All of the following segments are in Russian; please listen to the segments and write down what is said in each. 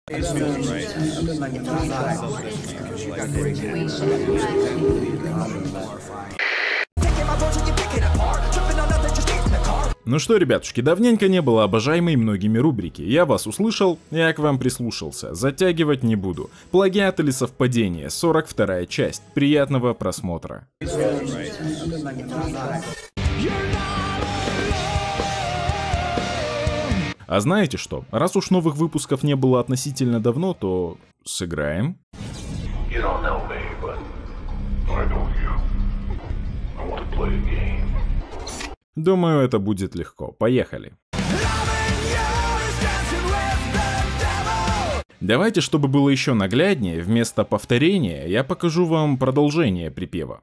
Ну что, ребятушки, давненько не было обожаемой многими рубрики. Я вас услышал, я к вам прислушался. Затягивать не буду. Плагиат или совпадение? 42-я часть. Приятного просмотра. А знаете что? Раз уж новых выпусков не было относительно давно, то сыграем. Думаю, это будет легко. Поехали. Давайте, чтобы было еще нагляднее, вместо повторения я покажу вам продолжение припева.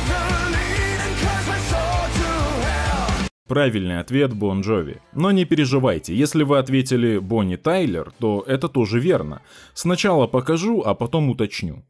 Правильный ответ Бон Джови. Но не переживайте, если вы ответили Бонни Тайлер, то это тоже верно. Сначала покажу, а потом уточню.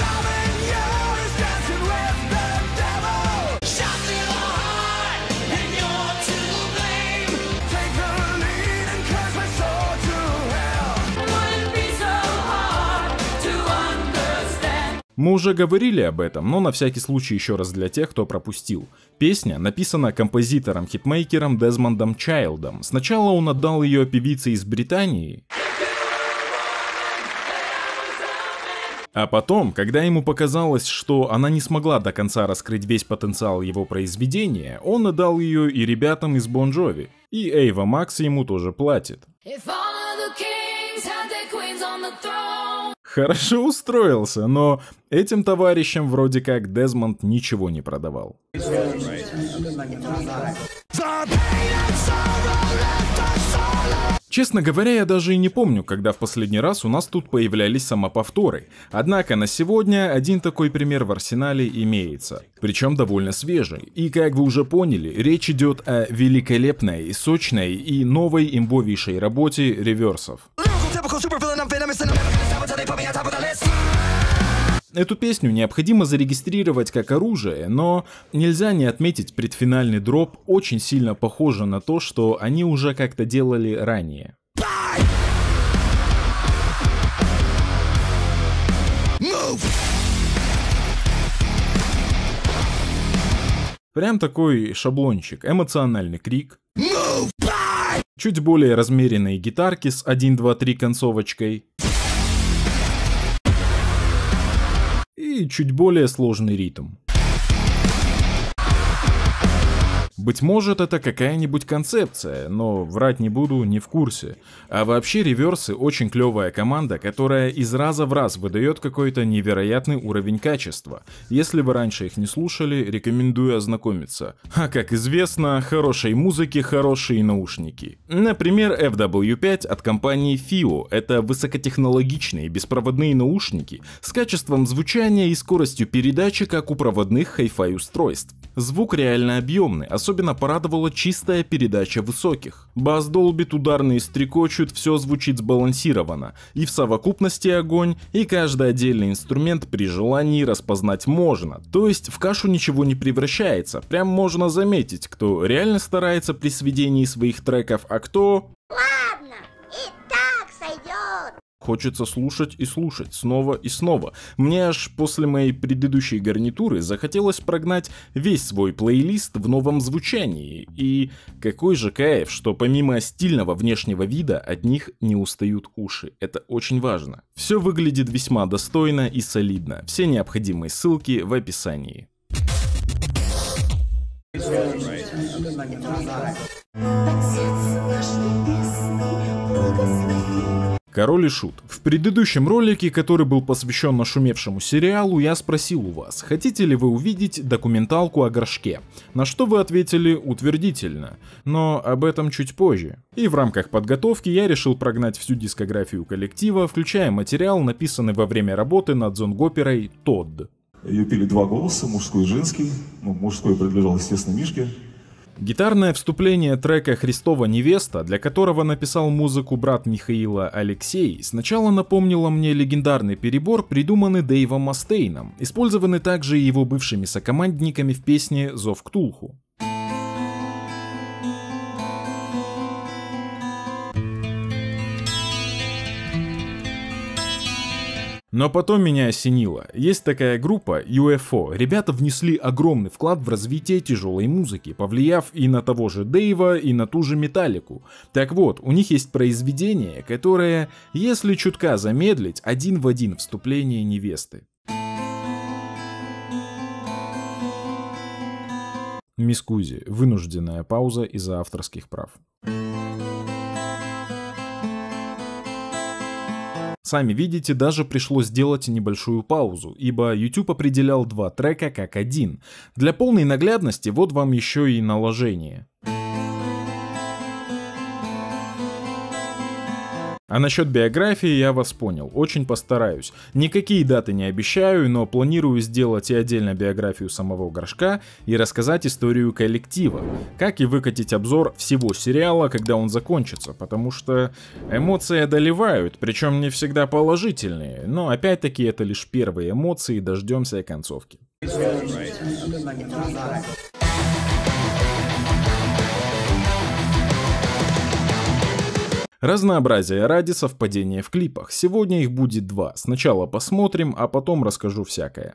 Мы уже говорили об этом, но на всякий случай еще раз для тех, кто пропустил. Песня написана композитором-хитмейкером Дезмондом Чайлдом. Сначала он отдал ее певице из Британии, а потом, когда ему показалось, что она не смогла до конца раскрыть весь потенциал его произведения, он отдал ее и ребятам из Бон Джови. И Эйва Макс ему тоже платит. Хорошо устроился, но этим товарищам вроде как Дезмонд ничего не продавал. Честно говоря, я даже и не помню, когда в последний раз у нас тут появлялись самоповторы. Однако на сегодня один такой пример в арсенале имеется. Причем довольно свежий. И как вы уже поняли, речь идет о великолепной, сочной и новой имбовейшей работе реверсов. Эту песню необходимо зарегистрировать как оружие, но нельзя не отметить предфинальный дроп, очень сильно похоже на то, что они уже как-то делали ранее. Прям такой шаблончик, эмоциональный крик. Чуть более размеренные гитарки с 1, 2, 3 концовочкой. И чуть более сложный ритм. Быть может, это какая-нибудь концепция, но врать не буду, не в курсе. А вообще реверсы очень клевая команда, которая из раза в раз выдает какой-то невероятный уровень качества. Если вы раньше их не слушали, рекомендую ознакомиться. А как известно, хорошей музыки хорошие наушники. Например, FW5 от компании FiiO. Это высокотехнологичные беспроводные наушники с качеством звучания и скоростью передачи, как у проводных Hi-Fi устройств. Звук реально объемный, особенно порадовала чистая передача высоких. Бас долбит, ударные стрекочут, все звучит сбалансированно. И в совокупности огонь, и каждый отдельный инструмент при желании распознать можно. То есть в кашу ничего не превращается. Прям можно заметить, кто реально старается при сведении своих треков, а кто... Ладно, и так сойдет. Хочется слушать и слушать, снова и снова. Мне аж после моей предыдущей гарнитуры захотелось прогнать весь свой плейлист в новом звучании. И какой же кайф, что помимо стильного внешнего вида от них не устают уши. Это очень важно. Все выглядит весьма достойно и солидно. Все необходимые ссылки в описании. Король и Шут. В предыдущем ролике, который был посвящен нашумевшему сериалу, я спросил у вас, хотите ли вы увидеть документалку о горшке? На что вы ответили утвердительно, но об этом чуть позже. И в рамках подготовки я решил прогнать всю дискографию коллектива, включая материал, написанный во время работы над зонгоперой «Тодд». Ее пели два голоса, мужской и женский. Мужской принадлежал, естественно, Мишке. Гитарное вступление трека «Христова невеста», для которого написал музыку брат Михаила Алексей, сначала напомнило мне легендарный перебор, придуманный Дэйвом Мастейном, использованный также и его бывшими сокомандниками в песне «Зов Ктулху». Но потом меня осенило. Есть такая группа UFO. Ребята внесли огромный вклад в развитие тяжелой музыки, повлияв и на того же Дэйва, и на ту же Металлику. Так вот, у них есть произведение, которое, если чутка замедлить, один в один вступление невесты. Мискузи. Вынужденная пауза из-за авторских прав. Сами видите, даже пришлось сделать небольшую паузу, ибо YouTube определял два трека как один. Для полной наглядности вот вам еще и наложение. А насчет биографии я вас понял, очень постараюсь. Никакие даты не обещаю, но планирую сделать и отдельно биографию самого Горшка и рассказать историю коллектива. Как и выкатить обзор всего сериала, когда он закончится, потому что эмоции одолевают, причем не всегда положительные, но опять-таки это лишь первые эмоции, дождемся концовки. Разнообразие ради совпадения в клипах. Сегодня их будет два. Сначала посмотрим, а потом расскажу всякое.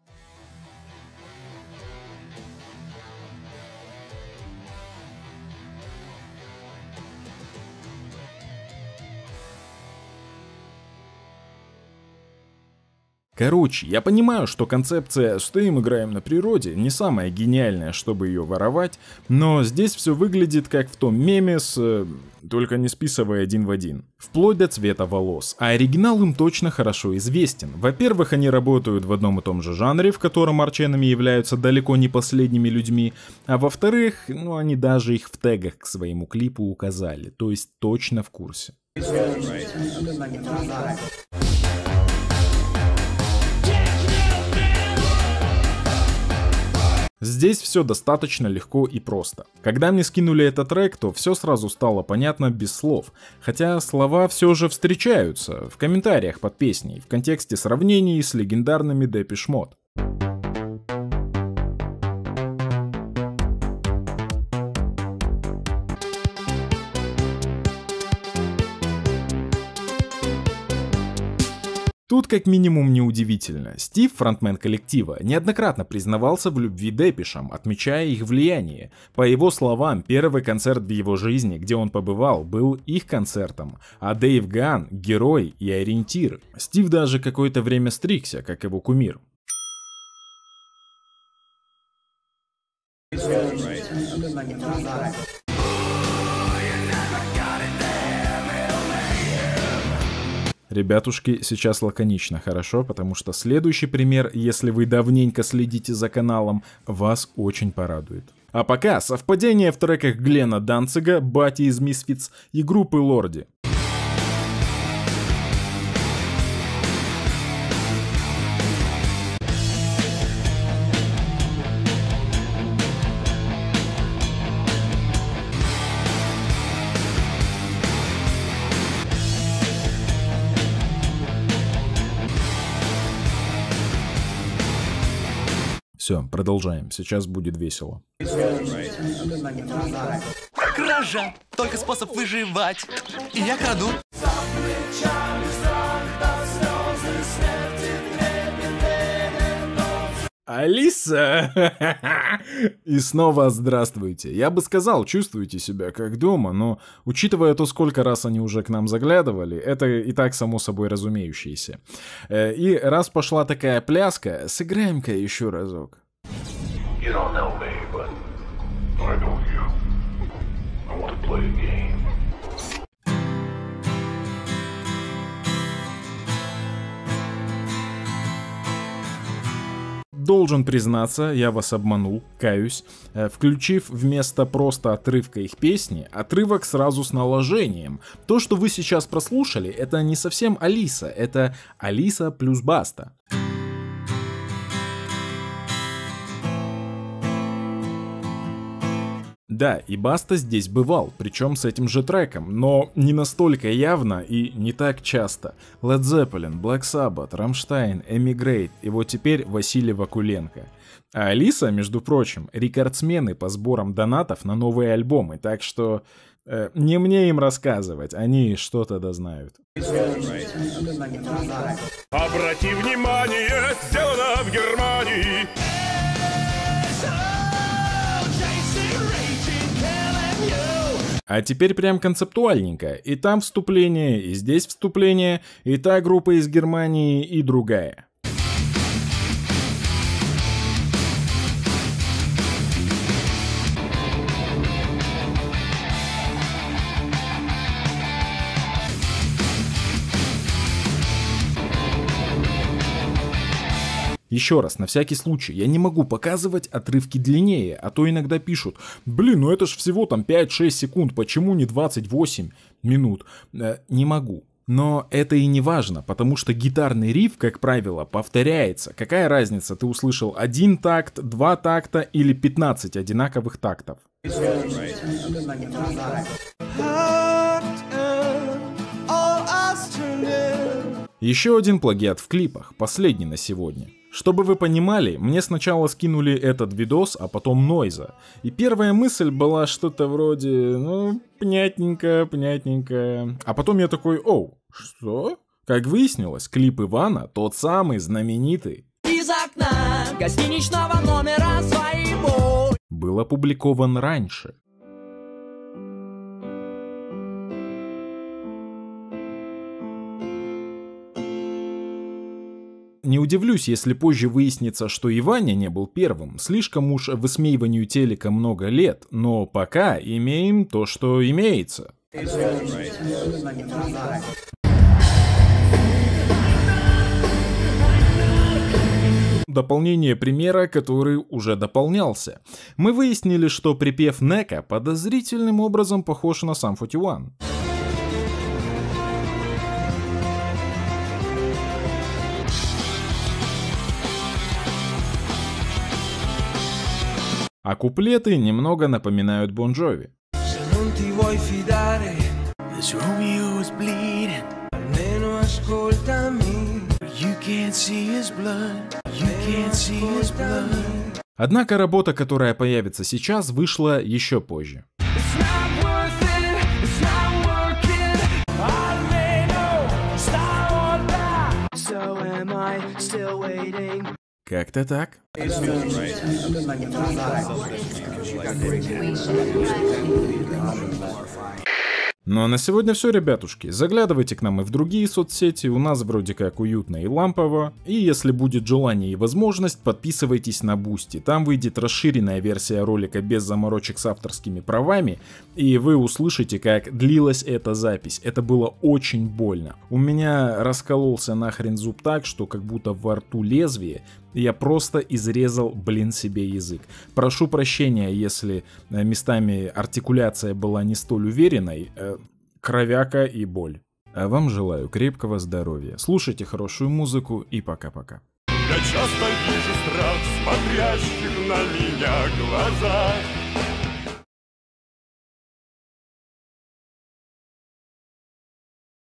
Короче, я понимаю, что концепция «стоим, играем на природе» не самая гениальная, чтобы ее воровать, но здесь все выглядит как в том меме с... только не списывая один в один. Вплоть до цвета волос. А оригинал им точно хорошо известен. Во-первых, они работают в одном и том же жанре, в котором арченами являются далеко не последними людьми. А во-вторых, они даже их в тегах к своему клипу указали. То есть точно в курсе. Здесь все достаточно легко и просто. Когда мне скинули этот трек, то все сразу стало понятно без слов. Хотя слова все же встречаются в комментариях под песней, в контексте сравнений с легендарными Depeche Mode. Тут как минимум неудивительно. Стив, фронтмен коллектива, неоднократно признавался в любви Депешам, отмечая их влияние. По его словам, первый концерт в его жизни, где он побывал, был их концертом, а Дэйв Ган — герой и ориентир. Стив даже какое-то время стригся, как его кумир. Ребятушки, сейчас лаконично, хорошо? Потому что следующий пример, если вы давненько следите за каналом, вас очень порадует. А пока совпадение в треках Глена Данцига, Бати из Misfits и группы Лорди. Все, продолжаем. Сейчас будет весело. Кража! Только способ выживать. И я краду. Алиса! И снова здравствуйте. Я бы сказал, чувствуете себя как дома, но учитывая то, сколько раз они уже к нам заглядывали, это и так само собой разумеющееся. И раз пошла такая пляска, сыграем-ка еще разок. You don't know me, but I know you. I want to play a game. Должен признаться, я вас обманул, каюсь, включив вместо просто отрывка их песни, отрывок сразу с наложением. То, что вы сейчас прослушали, это не совсем Алиса, это Алиса плюс Баста. Да, и Баста здесь бывал, причем с этим же треком, но не настолько явно и не так часто. Led Zeppelin, Black Sabbath, Rammstein, Emigrate и вот теперь Василий Вакуленко. А Алиса, между прочим, рекордсмены по сборам донатов на новые альбомы, так что Не мне им рассказывать, они что-то дознают. Обрати внимание, сделано в Германии. А теперь прям концептуальненько. И там вступление, и здесь вступление, и та группа из Германии, и другая. Еще раз, на всякий случай, я не могу показывать отрывки длиннее, а то иногда пишут: блин, ну это ж всего там 5-6 секунд, почему не 28 минут? Не могу. Но это и не важно, потому что гитарный риф, как правило, повторяется. Какая разница, ты услышал 1 такт, 2 такта или 15 одинаковых тактов? Еще один плагиат в клипах, последний на сегодня. Чтобы вы понимали, мне сначала скинули этот видос, а потом Нойза. И первая мысль была что-то вроде, ну, понятненько. А потом я такой: оу, что? Как выяснилось, клип Ивана тот самый знаменитый. Из окна гостиничного номера своего Был опубликован раньше. Не удивлюсь, если позже выяснится, что и Ваня не был первым. Слишком уж высмеиванию телека много лет, но пока имеем то, что имеется. Дополнение примера, который уже дополнялся. Мы выяснили, что припев Нека подозрительным образом похож на Sum 41. А куплеты немного напоминают Бон Джови. Однако работа, которая появится сейчас, вышла еще позже. Как-то так. Ну а на сегодня все, ребятушки. Заглядывайте к нам и в другие соцсети, у нас вроде как уютно и лампово. И если будет желание и возможность, подписывайтесь на Boosty. Там выйдет расширенная версия ролика без заморочек с авторскими правами, и вы услышите, как длилась эта запись. Это было очень больно. У меня раскололся нахрен зуб так, что как будто во рту лезвие. Я просто изрезал, себе язык. Прошу прощения, если местами артикуляция была не столь уверенной. Кровяка и боль. А вам желаю крепкого здоровья. Слушайте хорошую музыку и пока-пока. Я часто вижу страх в смотрящих на меня глазах.